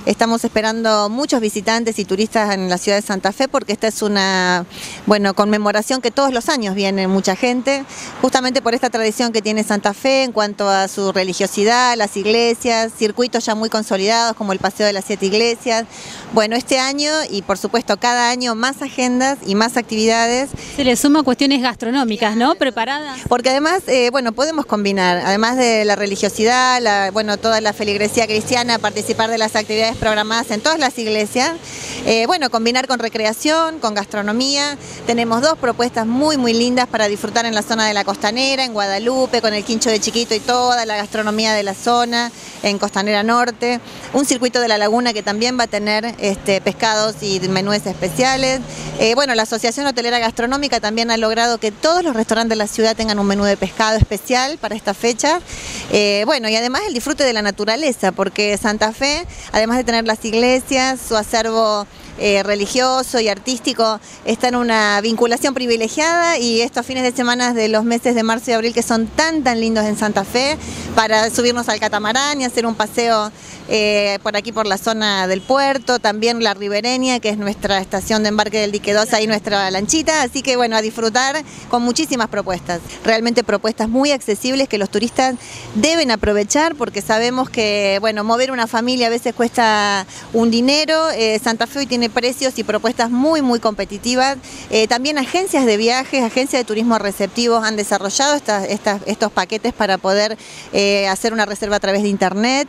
Estamos esperando muchos visitantes y turistas en la ciudad de Santa Fe porque esta es una conmemoración que todos los años viene mucha gente, justamente por esta tradición que tiene Santa Fe en cuanto a su religiosidad, las iglesias, circuitos ya muy consolidados como el Paseo de las 7 Iglesias. Bueno, este año y por supuesto cada año más agendas y más actividades. Se le suma cuestiones gastronómicas, ¿no? Preparadas. Porque además, podemos combinar, además de la religiosidad, toda la feligresía cristiana, participar de las actividades programadas en todas las iglesias, combinar con recreación, con gastronomía. Tenemos dos propuestas muy lindas para disfrutar en la zona de la Costanera, en Guadalupe, con el Quincho de Chiquito y toda la gastronomía de la zona, en Costanera Norte. Un circuito de la laguna que también va a tener pescados y menúes especiales. La Asociación Hotelera Gastronómica también ha logrado que todos los restaurantes de la ciudad tengan un menú de pescado especial para esta fecha. Y además el disfrute de la naturaleza, porque Santa Fe, además de tener las iglesias, su acervo religioso y artístico está en una vinculación privilegiada, y estos fines de semana de los meses de marzo y abril que son tan lindos en Santa Fe, para subirnos al catamarán y hacer un paseo por aquí por la zona del puerto, también la Ribereña, que es nuestra estación de embarque del Dique 2, ahí nuestra lanchita, así que a disfrutar con muchísimas propuestas, realmente propuestas muy accesibles que los turistas deben aprovechar, porque sabemos que mover una familia a veces cuesta un dinero. Santa Fe hoy tiene precios y propuestas muy competitivas. También agencias de viajes, agencias de turismo receptivos han desarrollado estos paquetes para poder hacer una reserva a través de internet.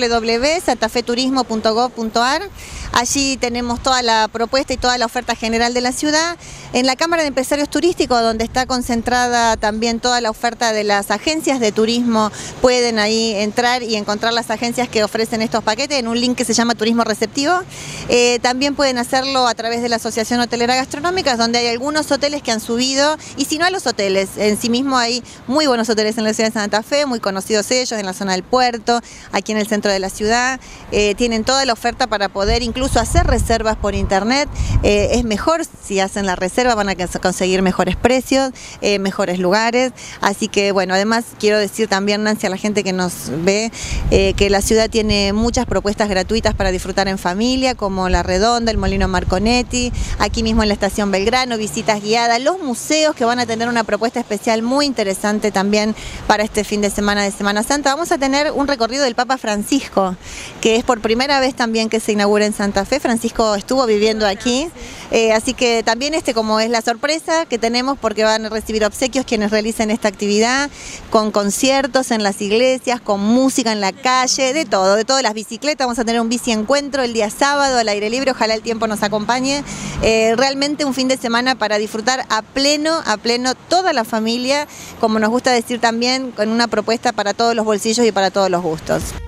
www.santafeturismo.gov.ar. Allí tenemos toda la propuesta y toda la oferta general de la ciudad. En la Cámara de Empresarios Turísticos, donde está concentrada también toda la oferta de las agencias de turismo, pueden ahí entrar y encontrar las agencias que ofrecen estos paquetes en un link que se llama Turismo Receptivo. También pueden hacerlo a través de la Asociación Hotelera Gastronómica, donde hay algunos hoteles que han subido, y si no a los hoteles, en sí mismo hay muy buenos hoteles en la ciudad de Santa Fe, muy conocidos ellos, en la zona del puerto, aquí en el centro de la ciudad. Tienen toda la oferta para poder incluso hacer reservas por internet. Es mejor si hacen la reserva, van a conseguir mejores precios, mejores lugares. Así que además quiero decir también, Nancy, a la gente que nos ve, que la ciudad tiene muchas propuestas gratuitas para disfrutar en familia, como La Redonda, el Molino Marconetti, aquí mismo en la Estación Belgrano, visitas guiadas, los museos que van a tener una propuesta especial muy interesante también para este fin de Semana Santa. Vamos a tener un recorrido del Papa Francisco, que es por primera vez también que se inaugura en Santa Fe. Francisco estuvo viviendo aquí, así que también como es la sorpresa que tenemos, porque van a recibir obsequios quienes realicen esta actividad, con conciertos en las iglesias, con música en la calle, de todo, las bicicletas. Vamos a tener un bici encuentro el día sábado al aire libre, ojalá el tiempo nos acompañe. Realmente un fin de semana para disfrutar a pleno toda la familia, como nos gusta decir también, con una propuesta para todos los bolsillos y para todos los gustos.